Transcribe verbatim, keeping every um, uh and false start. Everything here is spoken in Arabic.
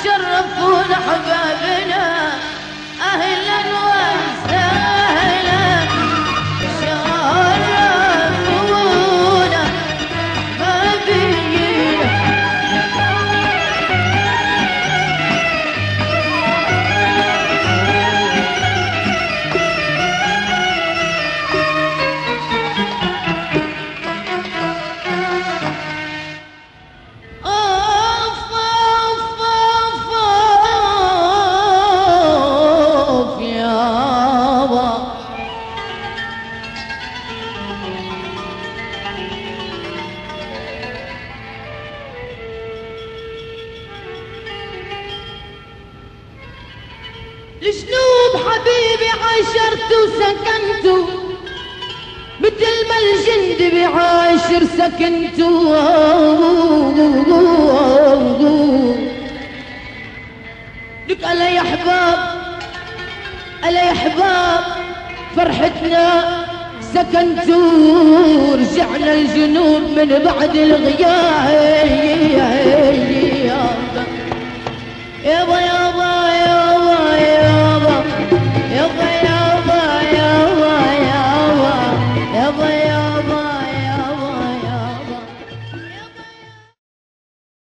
شرفونا حبابنا أهلا وسهلا شرفونا حبابينا الجنوب حبيبي عاشرت وسكنت مثل ما الجند بعاشر سكنت لك ألا يا حباب ألا يا حباب فرحتنا سكنت رجعنا الجنوب من بعد الغياب